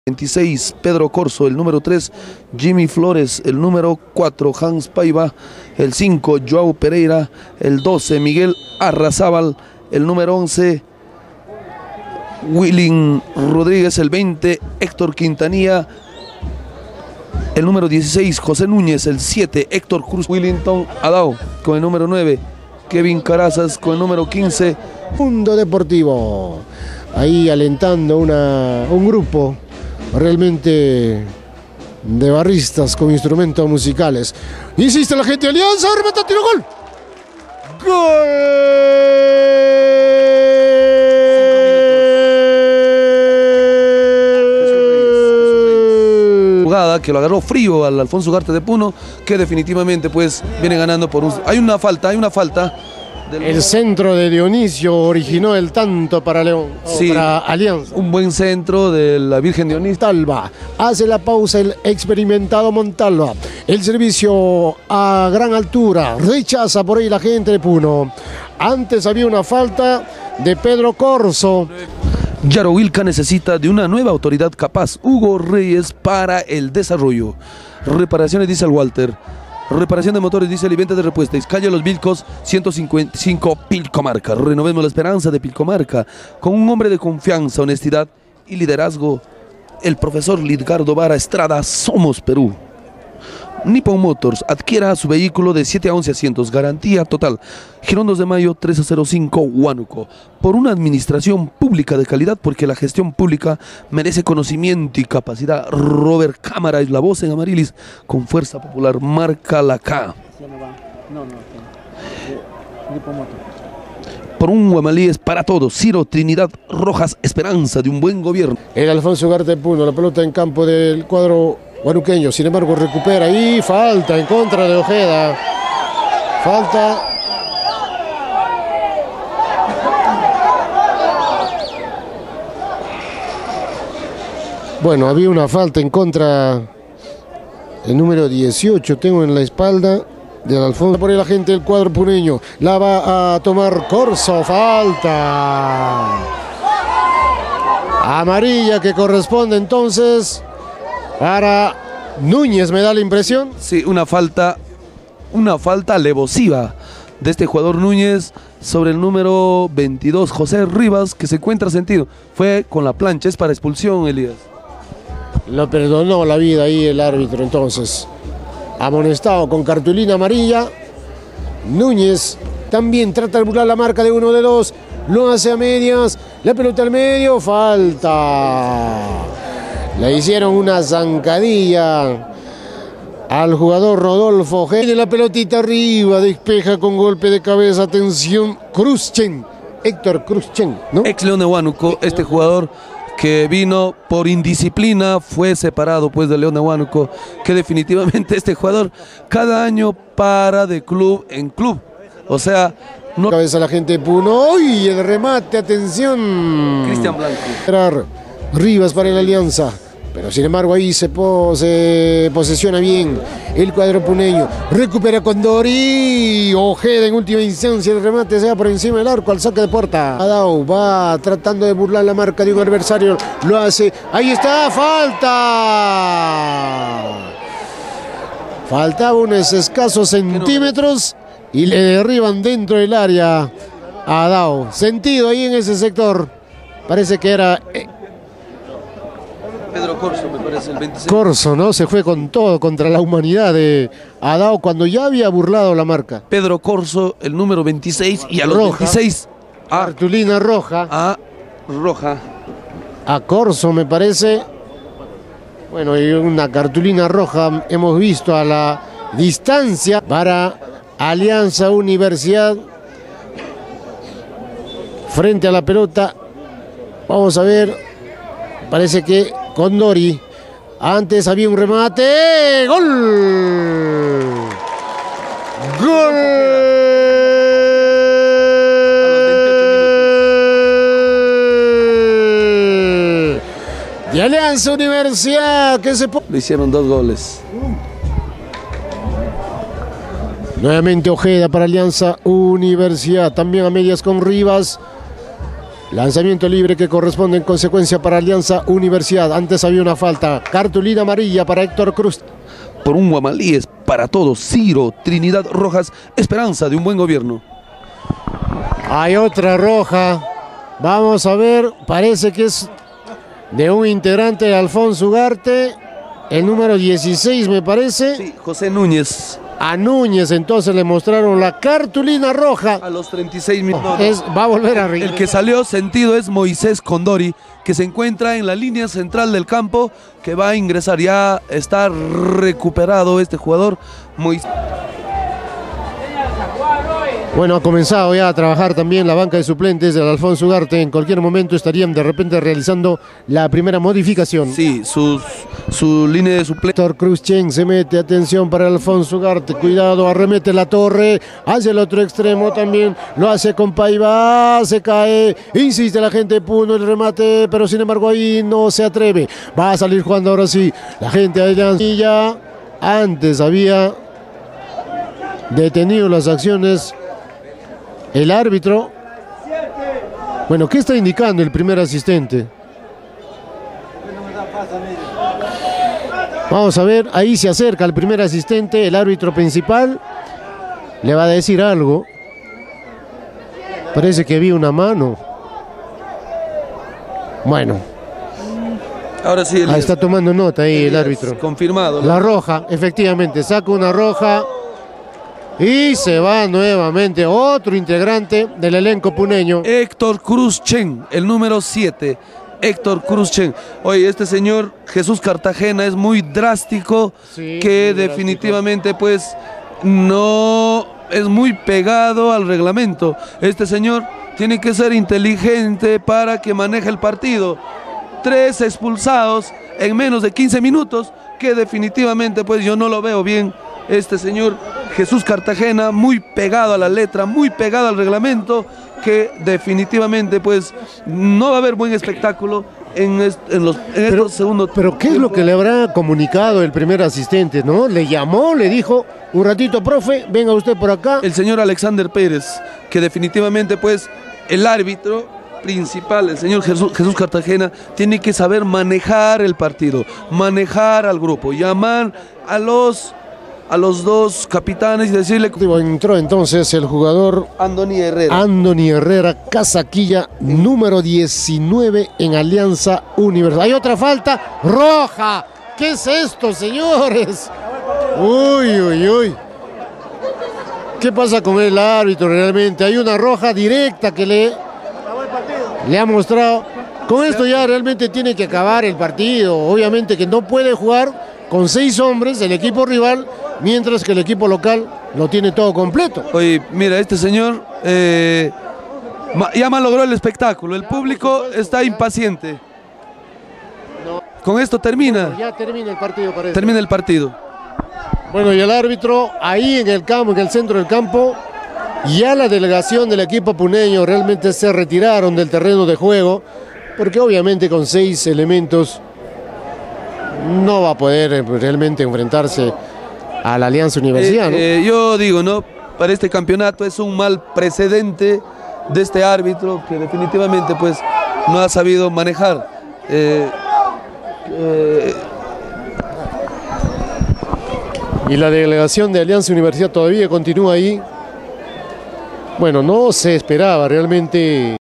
26, Pedro Corso. El número 3, Jimmy Flores. El número 4, Hans Paiva. El 5, Joao Pereira. El 12, Miguel Arrazábal. El número 11, Willin Rodríguez. El 20, Héctor Quintanilla. El número 16, José Núñez. El 7, Héctor Cruz. Willington Adao con el número 9, Kevin Carazas con el número 15. Mundo Deportivo, ahí alentando un grupo realmente de barristas con instrumentos musicales. Insiste la gente de Alianza, remata, tiro, gol. Jugada que lo agarró frío al Alfonso Ugarte de Puno, que definitivamente pues viene ganando por un... Hay una falta. El centro de Dionisio originó el tanto para León, sí, para Alianza. Un buen centro de la Virgen Dionisio. Montalva hace la pausa el experimentado Montalva. El servicio a gran altura, rechaza por ahí la gente de Puno. Antes había una falta de Pedro Corso. Yarohuilca necesita de una nueva autoridad capaz. Hugo Reyes para el desarrollo. Reparaciones, dice el Walter. Reparación de motores, dice el Venta de Repuestas. Calle Los Vilcos, 155, Pilcomarca. Renovemos la esperanza de Pilcomarca con un hombre de confianza, honestidad y liderazgo. El profesor Lidgardo Vara Estrada. Somos Perú. Nippon Motors, adquiera su vehículo de 7 a 11 asientos, garantía total. Girón 2 de Mayo, 1305, Huánuco. Por una administración pública de calidad, porque la gestión pública merece conocimiento y capacidad. Robert Cámara es la voz en Amarilis, con fuerza popular, marca la K. Por un Guamalíes para todos, Ciro Trinidad Rojas, esperanza de un buen gobierno. El Alfonso Ugarte de Puno, la pelota en campo del cuadro guanuqueño, sin embargo recupera y falta en contra de Ojeda. Falta. Bueno, había una falta en contra. El número 18 tengo en la espalda del Alfonso. Por ahí la gente del cuadro puneño. La va a tomar Corso. Falta. Amarilla que corresponde entonces para Núñez, me da la impresión. Sí, una falta alevosiva de este jugador Núñez sobre el número 22, José Rivas, que se encuentra sentido. Fue con la plancha, es para expulsión, Elías. Lo perdonó la vida ahí el árbitro entonces. Amonestado con cartulina amarilla. Núñez también trata de burlar la marca de uno de dos. Lo hace a medias. La pelota al medio. Falta. Le hicieron una zancadilla al jugador Rodolfo Ojeda. Tiene la pelotita arriba, despeja con golpe de cabeza. Atención, Cruzchen, Héctor Cruzchen, ¿no? Ex León de Huánuco, este jugador que vino por indisciplina, fue separado pues de León de Huánuco, que definitivamente este jugador cada año para de club en club. O sea, no... Cabeza la gente de Puno. ¡Uy! El remate, atención. Cristian Blanco. Rivas para la Alianza. Pero sin embargo ahí se posesiona bien el cuadro puneño. Recupera Condori. Ojeda en última instancia. El remate se va por encima del arco al saque de puerta. Adao va tratando de burlar la marca de un adversario. Lo hace. Ahí está. Falta. Faltaba unos escasos centímetros y le derriban dentro del área a Adao. Sentido ahí en ese sector. Parece que era... Pedro Corso, me parece, el 26. Corso, ¿no? Se fue con todo contra la humanidad de Adao cuando ya había burlado la marca. Pedro Corso, el número 26, y a los roja, 26... cartulina roja. A roja. A Corso, me parece. Bueno, y una cartulina roja hemos visto a la distancia para Alianza Universidad. Frente a la pelota. Vamos a ver. Parece que Condori. Antes había un remate. ¡Gol! ¡Gol! De Alianza Universidad. Que se... Le hicieron 2 goles. Nuevamente Ojeda para Alianza Universidad. También a medias con Rivas. Lanzamiento libre que corresponde en consecuencia para Alianza Universidad. Antes había una falta. Cartulina amarilla para Héctor Cruz. Por un Guamalíes para todos. Ciro Trinidad Rojas, esperanza de un buen gobierno. Hay otra roja. Vamos a ver, parece que es de un integrante de Alfonso Ugarte. El número 16 me parece. Sí, José Núñez. A Núñez entonces le mostraron la cartulina roja. A los 36 minutos. Va a volver a El que salió sentido es Moisés Condori, que se encuentra en la línea central del campo, que va a ingresar. Ya está recuperado este jugador. Bueno, ha comenzado ya a trabajar también la banca de suplentes del Alfonso Ugarte. En cualquier momento estarían de repente realizando la primera modificación. Sí, su línea de suplentes. Héctor Cruz Chen se mete, atención para Alfonso Ugarte, cuidado, arremete la torre, hacia el otro extremo también, lo hace con Paiva, se cae, insiste la gente de Puno, el remate, pero sin embargo ahí no se atreve. Va a salir jugando ahora sí, la gente de Alianza. Antes había detenido las acciones el árbitro. Bueno, ¿qué está indicando el primer asistente? Vamos a ver, ahí se acerca el primer asistente, el árbitro principal. Le va a decir algo. Parece que vi una mano. Bueno. Ahora sí. Ahí está tomando nota ahí el árbitro. Confirmado. La roja, efectivamente, saca una roja. Y se va nuevamente otro integrante del elenco puneño. Héctor Cruz Chen, el número 7. Héctor Cruz Chen. Oye, este señor Jesús Cartagena es muy drástico, Sí, que muy definitivamente pues no es muy pegado al reglamento. Este señor tiene que ser inteligente para que maneje el partido. 3 expulsados en menos de 15 minutos, que definitivamente pues yo no lo veo bien. Este señor Jesús Cartagena, muy pegado a la letra, muy pegado al reglamento, que definitivamente pues no va a haber buen espectáculo en estos segundos. Pero ¿qué es lo que le habrá comunicado el primer asistente, no? Le llamó, le dijo, un ratito, profe, venga usted por acá. El señor Alexander Pérez, que definitivamente pues el árbitro principal, el señor Jesús Cartagena, tiene que saber manejar el partido, manejar al grupo, llamar a los dos capitanes y decirle... Entró entonces el jugador Andoni Herrera. Andoni Herrera, casaquilla número 19 en Alianza Universidad. Hay otra falta roja. ¿Qué es esto, señores? Uy, uy, uy. ¿Qué pasa con el árbitro realmente? Hay una roja directa que le ha mostrado. Con esto ya realmente tiene que acabar el partido. Obviamente que no puede jugar con 6 hombres del equipo rival, mientras que el equipo local lo tiene todo completo. Oye, mira, este señor ya malogró el espectáculo. El público está impaciente. Con esto termina. Ya termina el partido, parece. Termina el partido. Bueno, y el árbitro ahí en el campo, en el centro del campo, ya la delegación del equipo puneño realmente se retiraron del terreno de juego, porque obviamente con 6 elementos no va a poder realmente enfrentarse a la Alianza Universidad, ¿no? Yo digo, ¿no? Para este campeonato es un mal precedente de este árbitro que definitivamente pues no ha sabido manejar. Y la delegación de Alianza Universidad todavía continúa ahí. Bueno, no se esperaba realmente